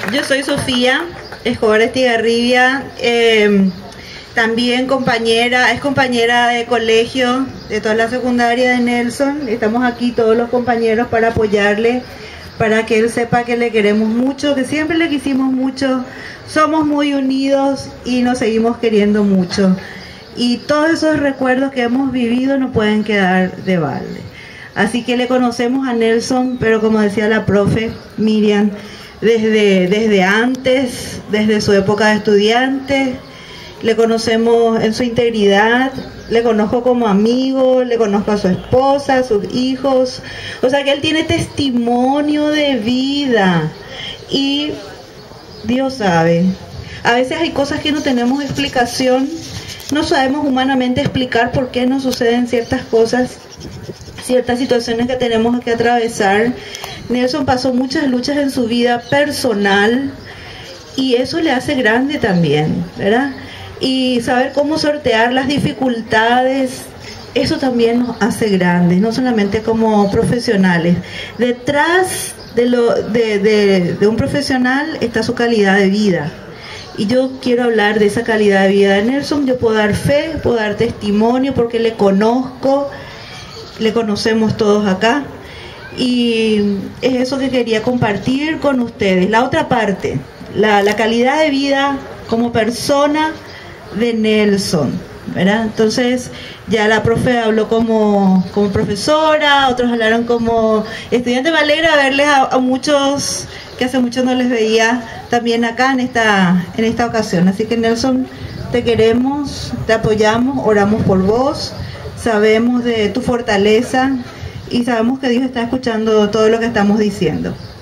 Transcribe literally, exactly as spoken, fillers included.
Yo soy Sofía Escobar Estigarribia, eh, también compañera, es compañera de colegio de toda la secundaria de Nelson. Estamos aquí todos los compañeros para apoyarle, para que él sepa que le queremos mucho, que siempre le quisimos mucho, somos muy unidos y nos seguimos queriendo mucho. Y todos esos recuerdos que hemos vivido no pueden quedar de balde. Así que le conocemos a Nelson, pero como decía la profe Miriam, desde, desde antes, desde su época de estudiante, le conocemos en su integridad, le conozco como amigo, le conozco a su esposa, a sus hijos, o sea que él tiene testimonio de vida y Dios sabe, a veces hay cosas que no tenemos explicación, no sabemos humanamente explicar por qué nos suceden ciertas cosas, ciertas situaciones que tenemos que atravesar. Nelson pasó muchas luchas en su vida personal y eso le hace grande también, ¿verdad? Y saber cómo sortear las dificultades, eso también nos hace grandes, no solamente como profesionales. Detrás de, lo, de, de, de un profesional está su calidad de vida. Y yo quiero hablar de esa calidad de vida de Nelson. Yo puedo dar fe, puedo dar testimonio porque le conozco, le conocemos todos acá. Y es eso que quería compartir con ustedes. La otra parte, la, la calidad de vida como persona de Nelson, ¿verdad? Entonces ya la profe habló como, como profesora, otros hablaron como estudiante. Me alegra verles a, a muchos que hace mucho no les veía también acá en esta, en esta ocasión. Así que Nelson, te queremos, te apoyamos, oramos por vos, sabemos de tu fortaleza y sabemos que Dios está escuchando todo lo que estamos diciendo.